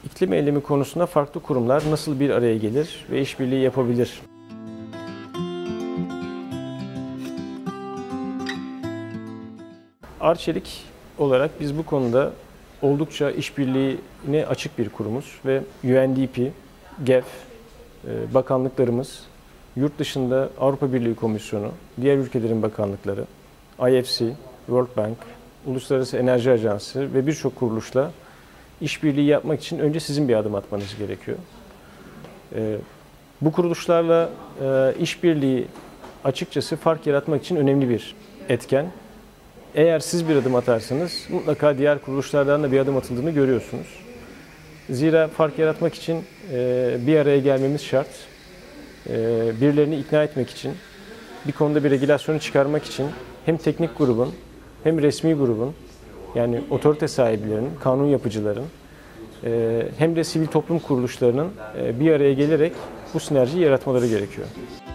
İklim eylemi konusunda farklı kurumlar nasıl bir araya gelir ve işbirliği yapabilir? Arçelik olarak biz bu konuda oldukça işbirliğine açık bir kurumuz ve UNDP, GEF, bakanlıklarımız, yurt dışında Avrupa Birliği Komisyonu, diğer ülkelerin bakanlıkları, IFC, World Bank, Uluslararası Enerji Ajansı ve birçok kuruluşla işbirliği yapmak için önce sizin bir adım atmanız gerekiyor. Bu kuruluşlarla işbirliği açıkçası fark yaratmak için önemli bir etken. Eğer siz bir adım atarsanız mutlaka diğer kuruluşlardan da bir adım atıldığını görüyorsunuz. Zira fark yaratmak için bir araya gelmemiz şart. Birilerini ikna etmek için, bir konuda bir regülasyonu çıkarmak için hem teknik grubun hem resmi grubun, yani otorite sahiplerinin, kanun yapıcıların hem de sivil toplum kuruluşlarının bir araya gelerek bu sinerjiyi yaratmaları gerekiyor.